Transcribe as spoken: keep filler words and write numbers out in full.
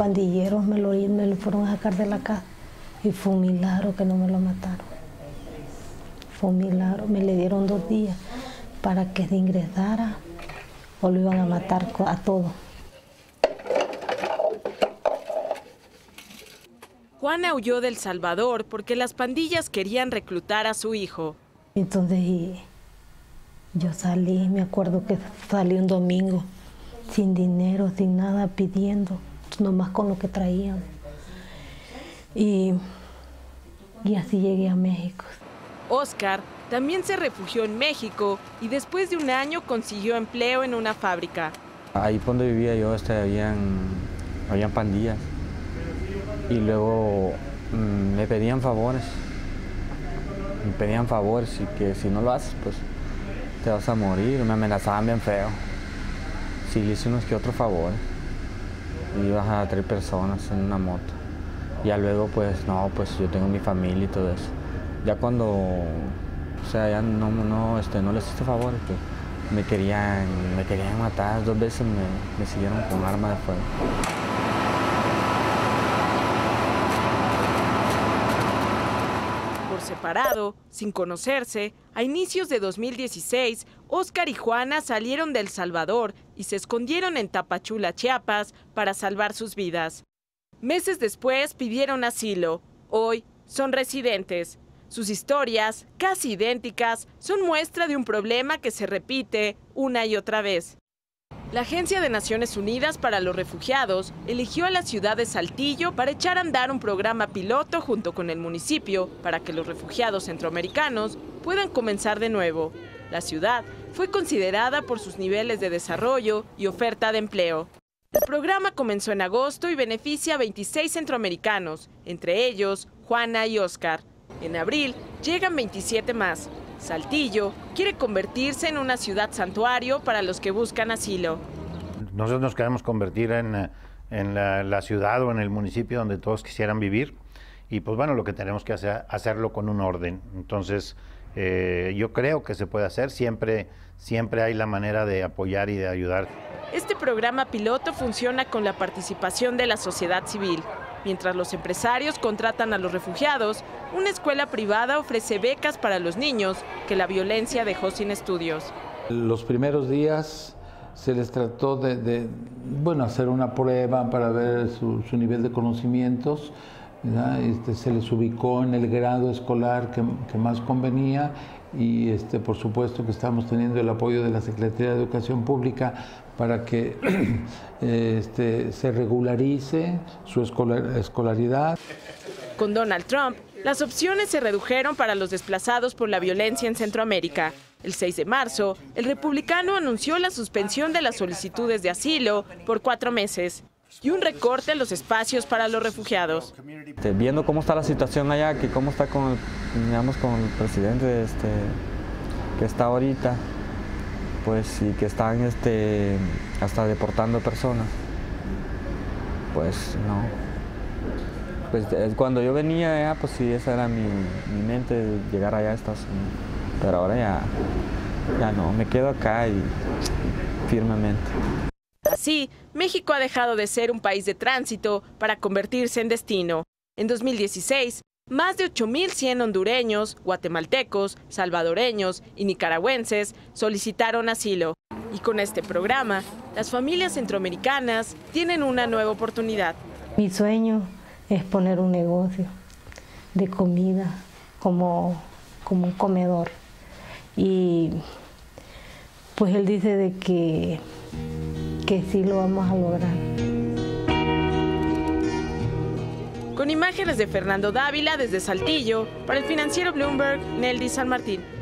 pandilleros me lo, me lo fueron a sacar de la casa y fue un milagro que no me lo mataron. Fue un milagro, me le dieron dos días para que se ingresara o lo iban a matar a todos. Juana huyó de El Salvador porque las pandillas querían reclutar a su hijo. Entonces y yo salí, me acuerdo que salí un domingo sin dinero, sin nada, pidiendo, nomás con lo que traían. Y, y así llegué a México. Oscar también se refugió en México y después de un año consiguió empleo en una fábrica. Ahí donde vivía yo, este, habían, habían pandillas y luego mmm, me pedían favores. Me pedían favores y que si no lo haces, pues te vas a morir. Me amenazaban bien feo. Sí, le hice unos que otros favores. Ibas a tres personas en una moto. Ya luego, pues, no, pues yo tengo mi familia y todo eso. Ya cuando, o sea, ya no, no, este, no les hice favores, pues me querían, me querían matar. Dos veces me, me siguieron con arma de fuego. Por separado, sin conocerse, a inicios de dos mil dieciséis, Oscar y Juana salieron de El Salvador y se escondieron en Tapachula, Chiapas, para salvar sus vidas. Meses después pidieron asilo. Hoy son residentes. Sus historias, casi idénticas, son muestra de un problema que se repite una y otra vez. La Agencia de Naciones Unidas para los Refugiados eligió a la ciudad de Saltillo para echar a andar un programa piloto junto con el municipio para que los refugiados centroamericanos puedan comenzar de nuevo. La ciudad fue considerada por sus niveles de desarrollo y oferta de empleo. El programa comenzó en agosto y beneficia a veintiséis centroamericanos, entre ellos Juana y Oscar. En abril llegan veintisiete más. Saltillo quiere convertirse en una ciudad santuario para los que buscan asilo. Nosotros nos queremos convertir en, en la, la ciudad o en el municipio donde todos quisieran vivir. Y pues bueno, lo que tenemos que hacer, hacerlo con un orden. Entonces, eh, yo creo que se puede hacer. Siempre, siempre hay la manera de apoyar y de ayudar. Este programa piloto funciona con la participación de la sociedad civil. Mientras los empresarios contratan a los refugiados, una escuela privada ofrece becas para los niños que la violencia dejó sin estudios. Los primeros días se les trató de, de bueno, hacer una prueba para ver su, su nivel de conocimientos. Este, se les ubicó en el grado escolar que, que más convenía y este, por supuesto que estamos teniendo el apoyo de la Secretaría de Educación Pública para que este, se regularice su escolar, escolaridad. Con Donald Trump, las opciones se redujeron para los desplazados por la violencia en Centroamérica. El seis de marzo, el republicano anunció la suspensión de las solicitudes de asilo por cuatro meses y un recorte en los espacios para los refugiados. Viendo cómo está la situación allá, que cómo está con el, digamos, con el presidente este, que está ahorita, pues sí, que están este, hasta deportando personas, pues no. Pues cuando yo venía allá, pues sí, esa era mi, mi mente, llegar allá a Estados Unidos. Pero ahora ya, ya no, me quedo acá y firmemente. Así, México ha dejado de ser un país de tránsito para convertirse en destino. En dos mil dieciséis, más de ocho mil cien hondureños, guatemaltecos, salvadoreños y nicaragüenses solicitaron asilo. Y con este programa, las familias centroamericanas tienen una nueva oportunidad. Mi sueño es poner un negocio de comida como, como un comedor. Y pues él dice de que, que sí lo vamos a lograr. Con imágenes de Fernando Dávila desde Saltillo, para el financiero Bloomberg, Neldy San Martín.